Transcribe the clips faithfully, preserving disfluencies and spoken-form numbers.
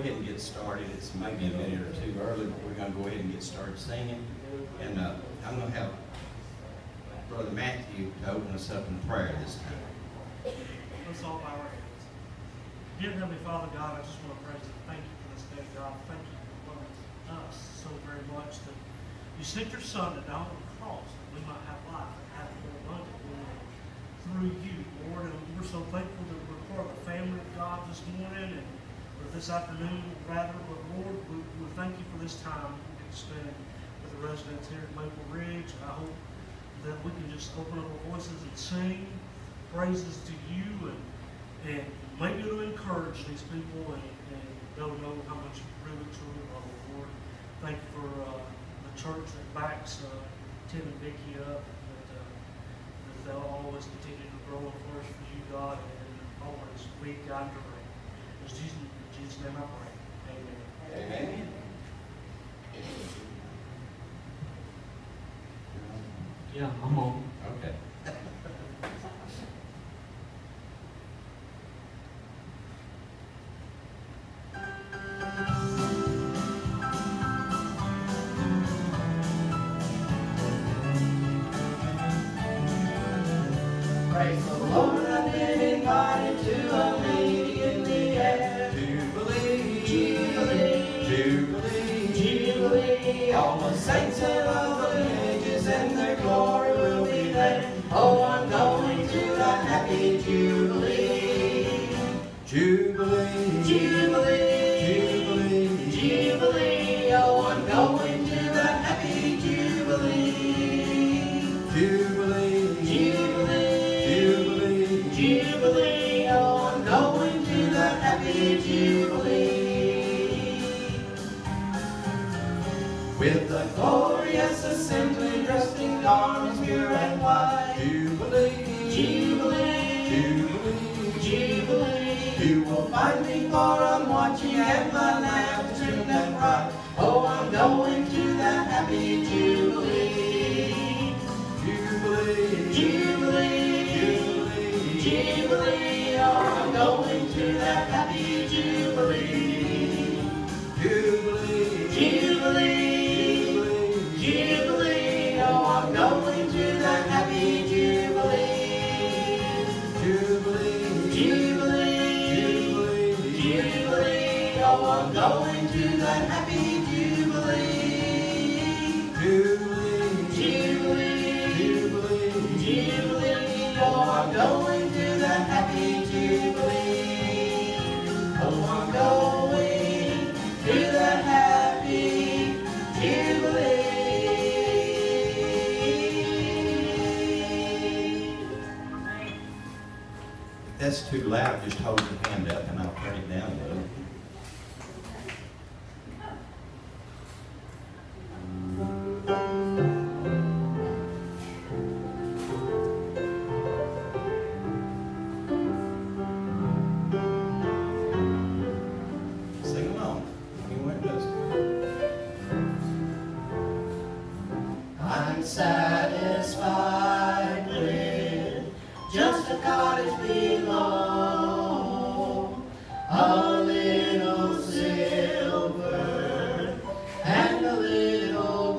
ahead and get started. It's maybe a minute or two early, but we're going to go ahead and get started singing. And uh, I'm going to have Brother Matthew to open us up in prayer this time. Let's all bow our heads. Dear Heavenly Father, God, I just want to praise and thank you for this day, God. Thank you for loving us so very much that you sent your Son to die on the cross that we might have life and have it more abundantly through you, Lord. And we're so thankful that we're part of the family of God this morning and or this afternoon, rather. But Lord, we, we thank you for this time we can spend with the residents here at Maple Ridge. I hope that we can just open up our voices and sing praises to you, and and maybe it'll encourage these people, and, and they'll know how much you really truly love them, Lord. Thank you for uh, the church that backs uh, Tim and Vicki up, that, uh, that they'll always continue to grow and flourish for you, God, and always lead, guide, and direct. In Jesus, in Jesus' name I pray. Amen. Amen. Yeah, I'm on. Okay. Praise the Lord, I've been invited to a meeting in the air. Jubilee, Jubilee, Jubilee, Jubilee. All the saints and all the ages and their glory will be there. Oh, I'm going to the happy Jubilee. Jubilee, Jubilee, Jubilee, Jubilee. Oh, I'm going to the happy Jubilee. Jubilee, Jubilee, Jubilee, Jubilee. Oh, I'm going to the happy Jubilee. With the glorious assembly dressed in garments pure and white. Jubilee, Jubilee, Jubilee, Jubilee. You will find me, for I'm watching and my lamp is trimmed and bright. Oh, I'm going to that happy Jubilee. Jubilee, Jubilee, Jubilee, Jubilee. Oh, I'm going to that happy Jubilee. Jubilee, Jubilee, Jubilee. Oh, I'm going to that happy Jubilee. Jubilee, Jubilee, Jubilee. Oh, I'm going to that happy Jubilee. Jubilee, Jubilee, Jubilee, Jubilee. Oh, I'm going to that happy Jubilee. Oh, I'm going to that happy Jubilee. If that's too loud, just hold your hand up and I'll turn it down a little. Sing along. Anywhere it goes. I'm satisfied with just a cottage below, a little silver and a little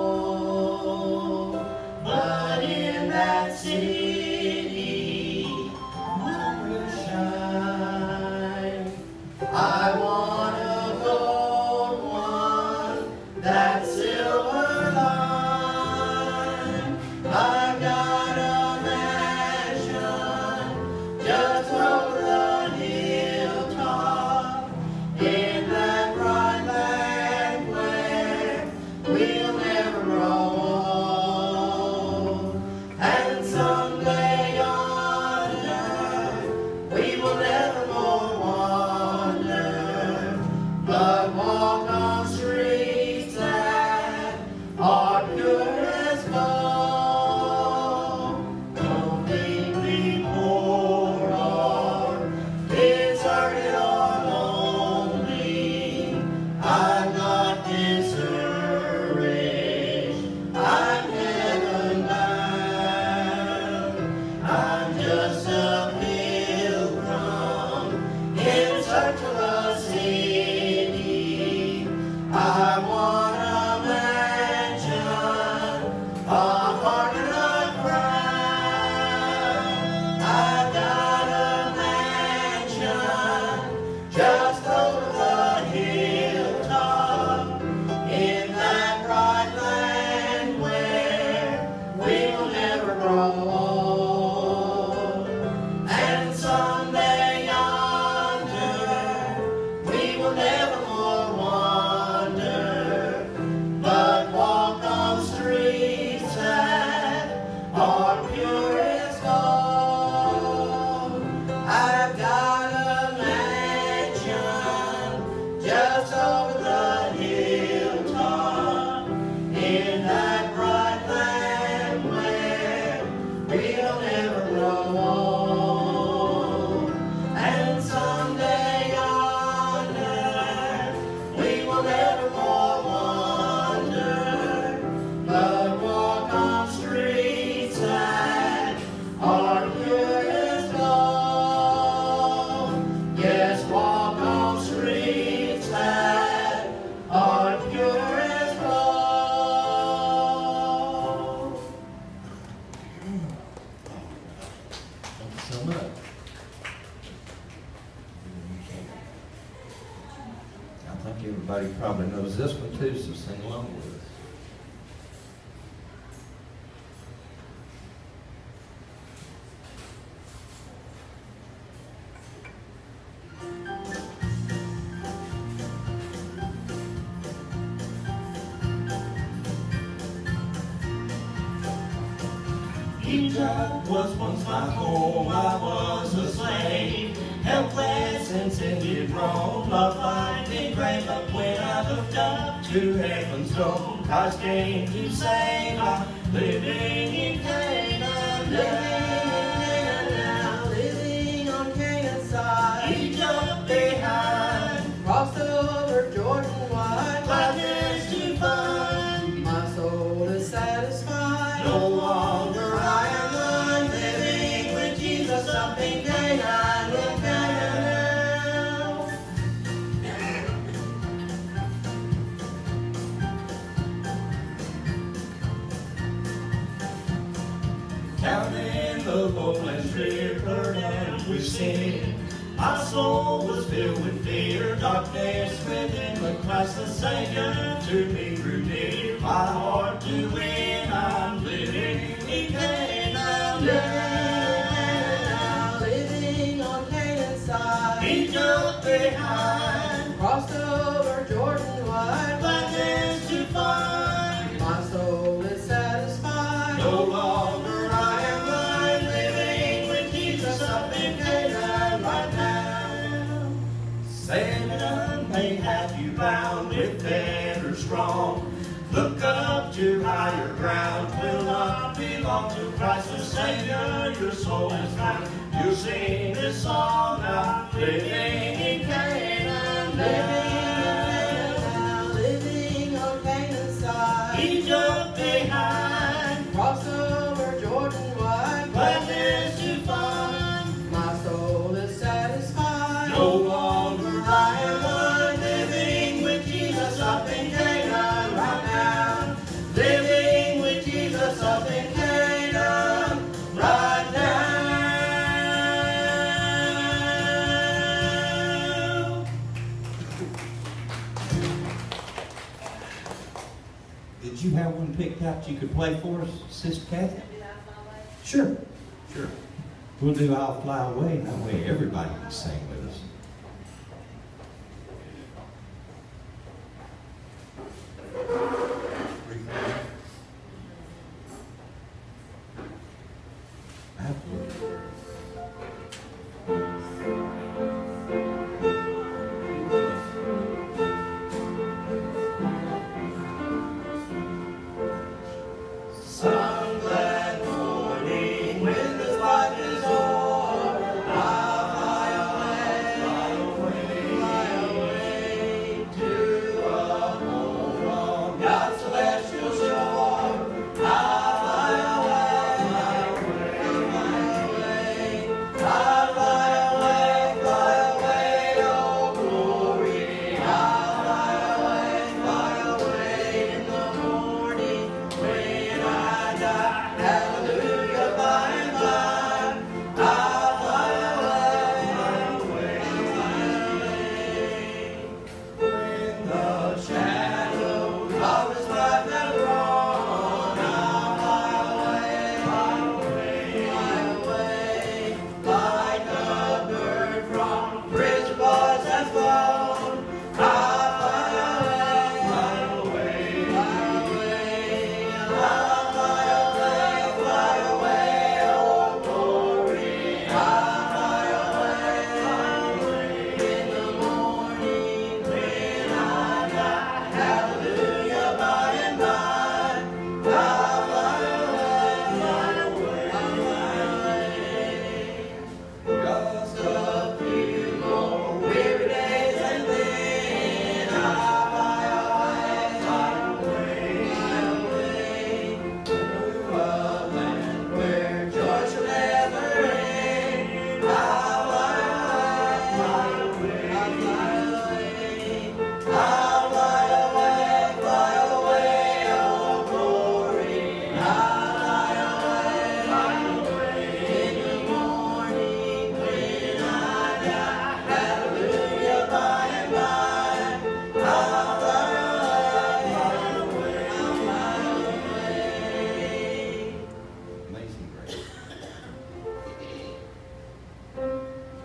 gold. But in that city, one will shine. I want a gold one, that silver line. I've got a mansion just over the hilltop in that bright some up. I think everybody probably knows this one too, so sing along with us. Egypt was once my home, I was a slave, helpless and sin did wrong, love like a grave, but when I looked up to heaven's throne, Christ came to save, I'm living in Canaan, living now, living on Canaan's side, Egypt behind, crossed over Jordan wide, gladness to find, my soul is satisfied, no longer up in Canaan, in Canaan. Counting the lowlands river and we sing. My soul was filled with fear, darkness within, but Christ the Savior to me drew near. My heart to win, I'm living in Canaan. Yeah. Egypt behind, crossed over Jordan wide, gladness to find, my soul is satisfied, no longer I am blind, living with Jesus up in Canaan right now. Satan may have you bound with fetters strong, look up to higher ground, will not belong to Christ the Savior, your soul is found. You sing this song now, living in Canaan, living, living on Canaan's side. Egypt behind, crossed over Jordan wide, gladness to find, my soul is satisfied. No longer I am blind, living with Jesus up in Canaan right now, living with Jesus up in Canaan right now. Did you have one picked out you could play for us, Sister Kathy? Sure, sure. We'll do I'll Fly Away, and that way everybody can sing with us. Absolutely. Some glad morning when this life is o'er, I'll fly away.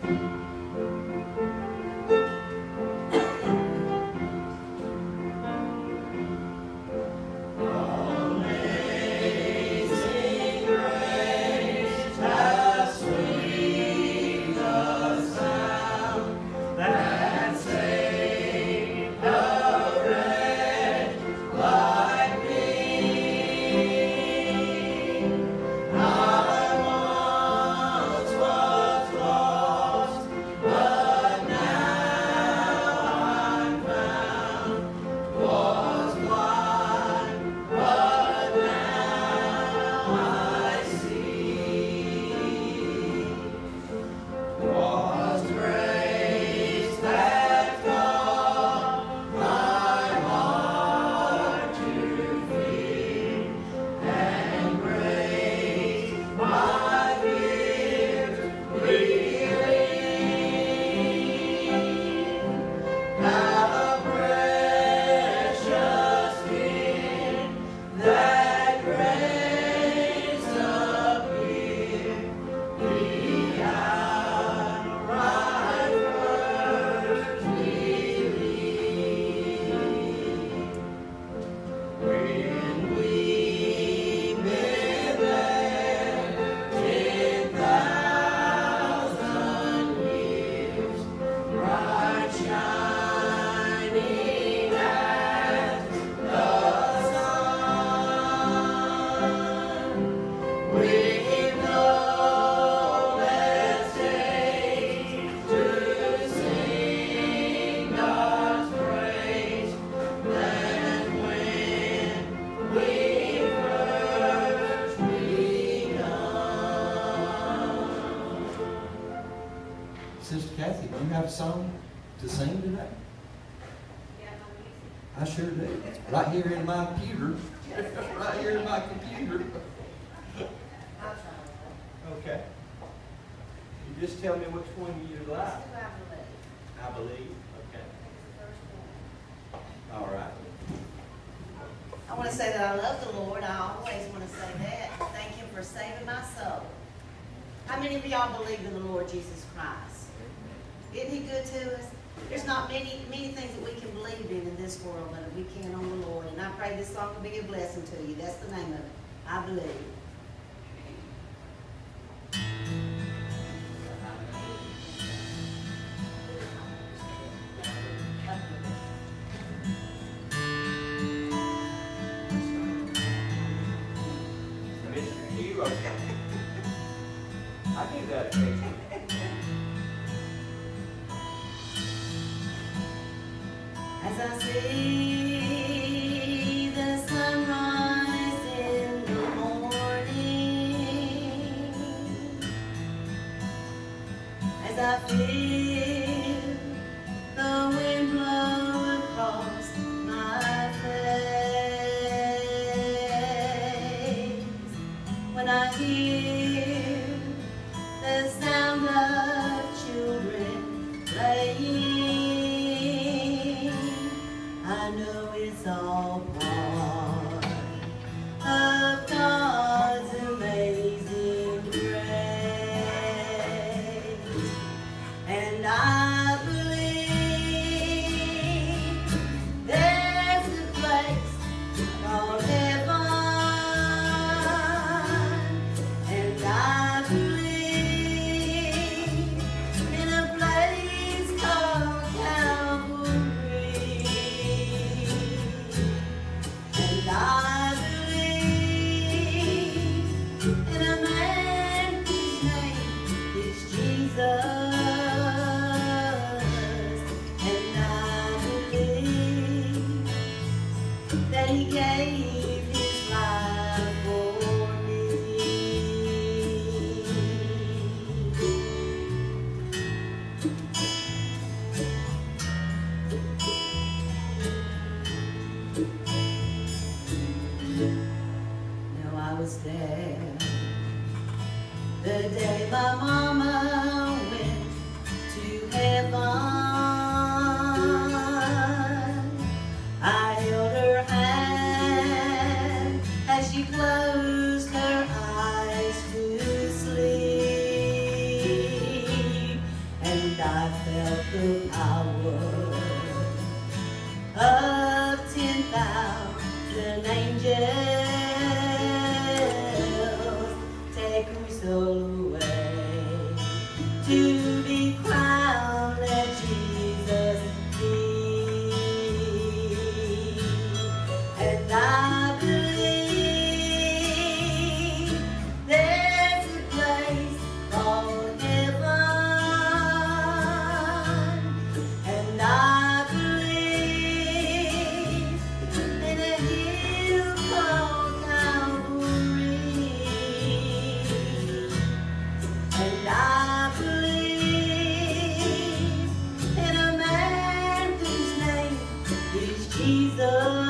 Sister Kathy, do you have a song to sing today? I sure do. It's right here in my computer. Right here in my computer. Okay. You just tell me which one you like. I believe. Okay. All right. I want to say that I love the Lord. I always want to say that. Thank Him for saving my soul. How many of y'all believe in the Lord Jesus Christ? Isn't He good to us? There's not many, many things that we can believe in in this world, but we can on the Lord. And I pray this song will be a blessing to you. That's the name of it. I believe. I do that occasionally. As I see the sunrise in the morning, as I feel the wind blow across my face, when I hear the sound of children playing, I know it's all part of God's amazing grace. And I believe there's a place called heaven, and I believe in a place called Calvary. And I believe in a man whose name is Jesus. And I believe that He gave His life for me. Now I was there the day my mama went felt the power of ten thousand angels take my soul away to be crowned at Jesus' feet. And I believe there's a place called heaven, and I believe in a hill called Calvary, and I believe in a man whose name is Jesus,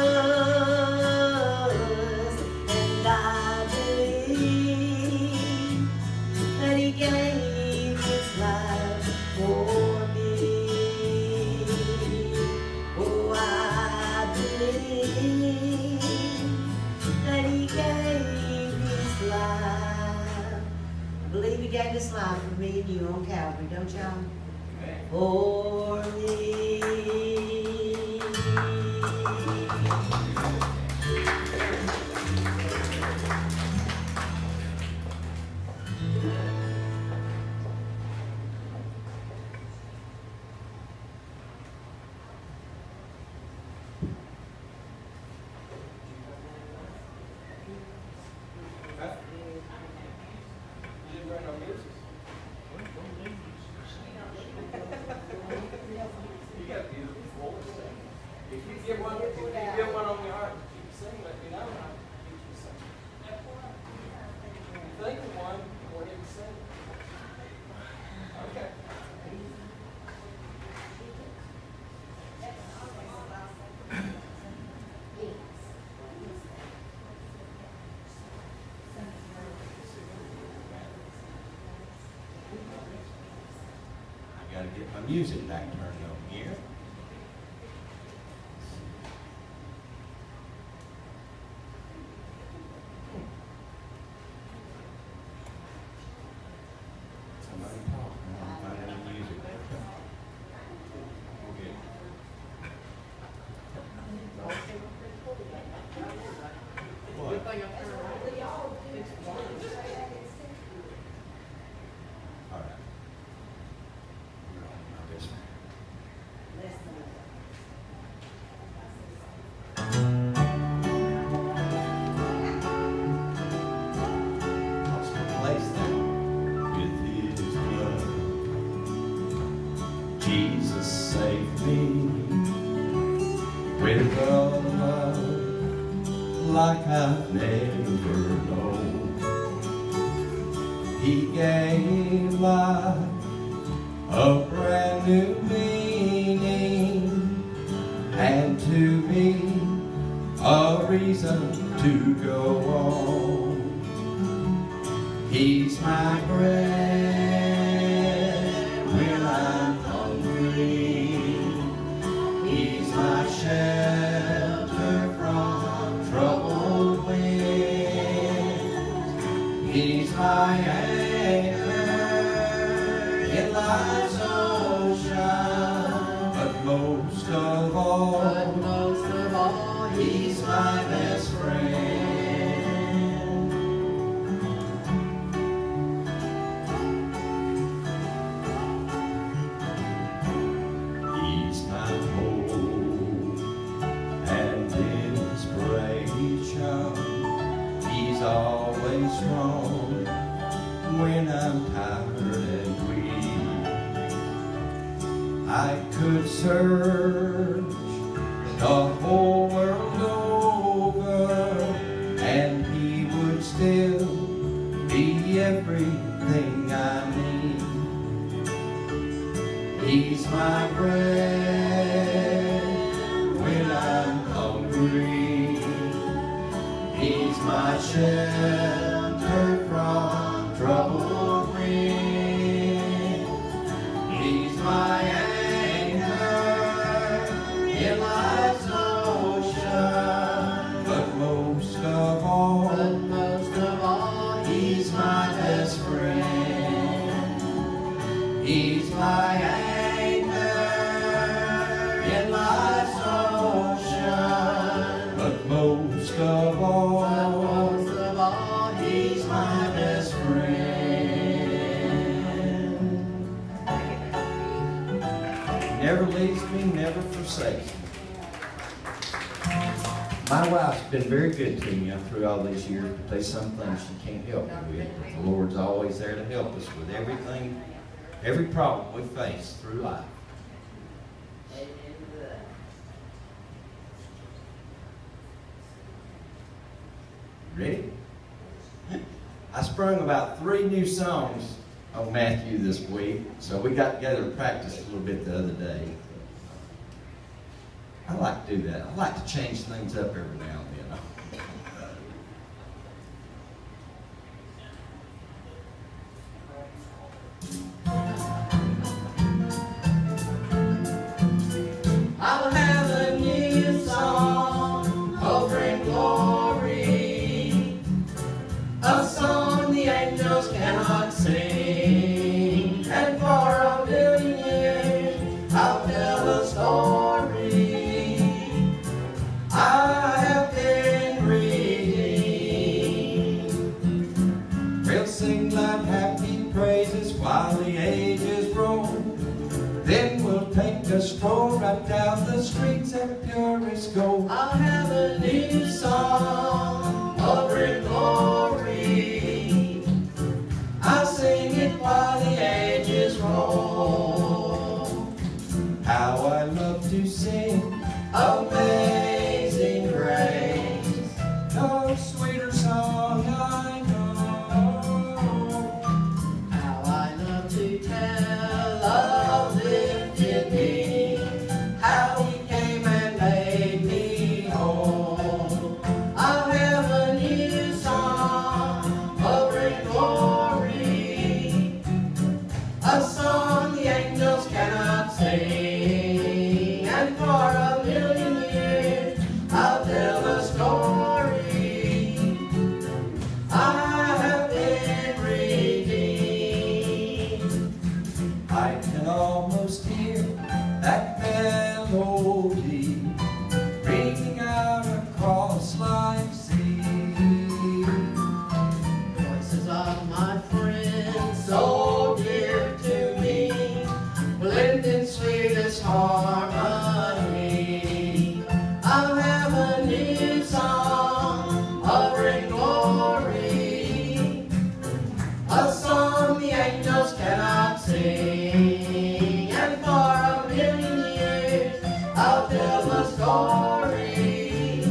and I believe that he gave his life for me. Oh, I believe that he gave his life. I believe he gave his life for me and you on Calvary, don't y'all? For me. Get one, if you get one on your heart, keep singing, let me know. I'll keep you singing. You think of one, go ahead and sing. Okay. I gotta get my music back turned on here. Somebody talk. I'm finding the music. Okay. What? All right. We're on my best friend. I'll replace that with his blood. Jesus saved me with a love like I've never known. He gave life a brand new meaning, and to me a reason to go on. He's my bread when I'm hungry. He's my shelter from troubled winds. He's my anchor in life's ocean. But most of all, But most of all, he's my best friend. He's my hope and inspiration. He's always strong when I'm tired and weak. I could search the whole world over, and he would still be everything I need. He's my bread when I'm hungry. He's my shelter from troubled winds. He's my anchor in life's ocean. But most of all, but most of all, he's my best friend. He's my anchor of all, but most of all, He's my best friend. Never leaves me, never forsakes me. My wife's been very good to me through all these years, but there's some things she can't help me with. But the Lord's always there to help us with everything, every problem we face through life. Ready? I sprung about three new songs on Matthew this week, so we got together and practiced a little bit the other day. I like to do that. I like to change things up every now and then. I'll have a new song over in glory, a song the angels cannot sing, and for a million years I'll tell a story. I have been redeemed. We'll sing loud happy praises while the ages roll. Then we'll take a stroll right down the streets of purest gold. I'll have a new song over in glory. I'll sing it while the ages roll. How I love to sing Amazing Grace. no sweeter song I know. How I love to tell of lifted me, how He came and made me whole. I'll have a new song over in glory, a song the angels cannot sing, and for a million years I'll tell a story. I have been redeemed. I can almost hear that melody ringing out across life's sea. Voices of my friends, so dear to me, blend in sweetest harmony. I'll have a new song over in glory, a song the angels cannot sing, and for a million years I'll tell a story.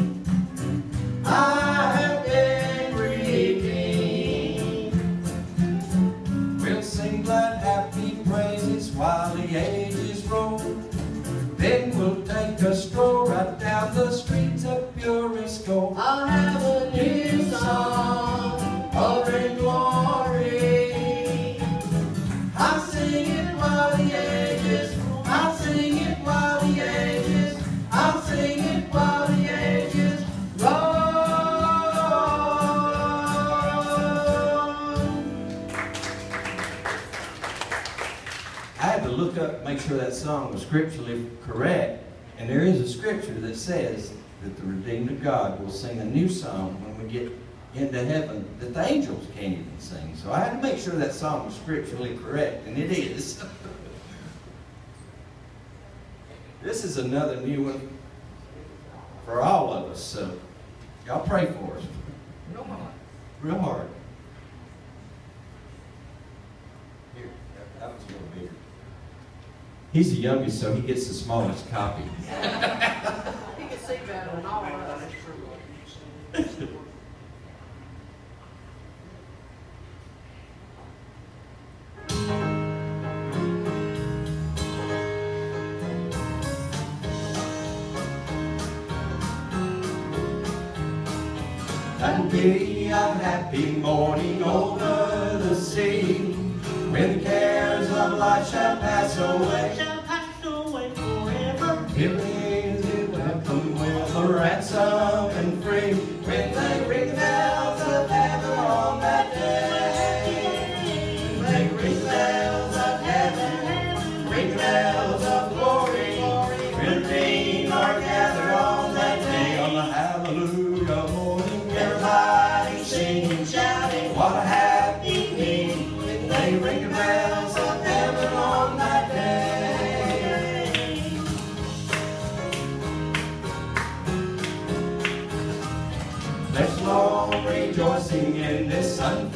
I have been redeemed. We'll sing glad happy praises while the ages roll. Then we'll take a stroll right down the streets of purest gold. I'll have a new song over in glory. I'll sing it while the ages, I'll sing it while the ages, I'll sing it while the ages roll. I had to look up, make sure that song was scripturally correct, and there is a scripture that says that the redeemed of God will sing a new song when we get into heaven that the angels can't even sing. So I had to make sure that song was scripturally correct, and it is. This is another new one for all of us, so y'all pray for us. Real hard. Real hard. Here, that- that was a little bigger. He's the youngest, so he gets the smallest copy. You can see better than all of us. And be a happy morning over the sea, when the cares of life shall pass away. Shall pass away forever. He'll raise it welcome with a ransom and free, when they ring the bells of heaven on that day. They ring the bells of heaven, ring the bells of glory, redeemed are gathered on that day, on the hallelujah. Let's long rejoicing in this sun